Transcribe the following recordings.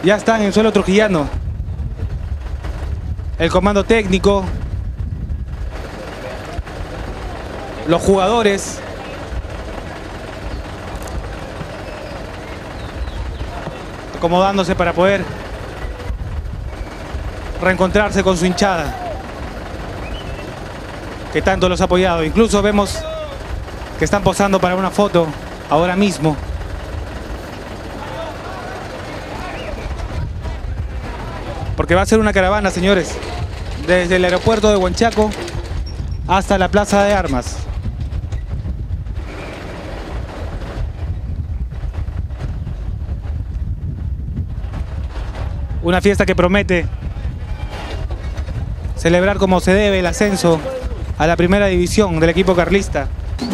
Ya están en suelo trujillano. El comando técnico, los jugadores, acomodándose para poder reencontrarse con su hinchada, que tanto los ha apoyado. Incluso vemos que están posando para una foto ahora mismo. Porque va a ser una caravana, señores, desde el aeropuerto de Huanchaco hasta la Plaza de Armas. Una fiesta que promete celebrar como se debe el ascenso a la primera división del equipo carlista.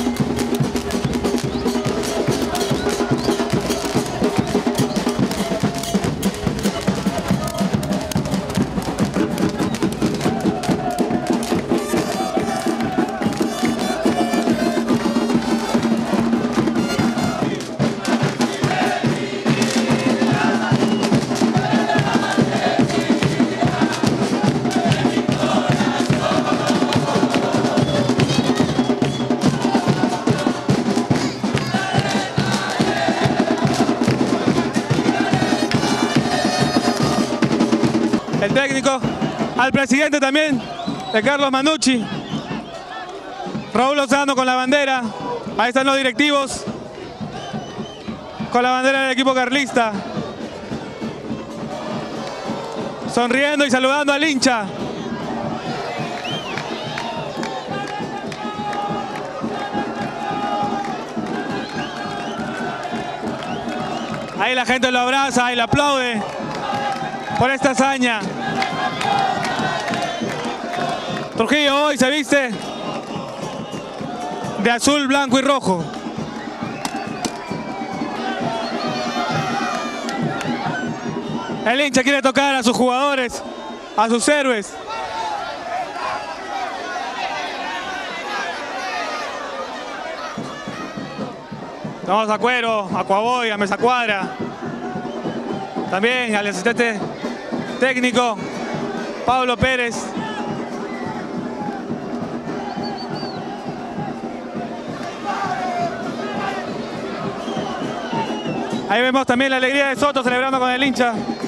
El técnico, al presidente también, de Carlos Manucci, Raúl Lozano con la bandera, ahí están los directivos, con la bandera del equipo carlista, sonriendo y saludando al hincha. Ahí la gente lo abraza y le aplaude por esta hazaña. Trujillo hoy se viste de azul, blanco y rojo. El hincha quiere tocar a sus jugadores, a sus héroes. Vamos a Cuero, a Coaboy, a Mesa Cuadra. También al asistente técnico Pablo Pérez. Ahí vemos también la alegría de Soto celebrando con el hincha.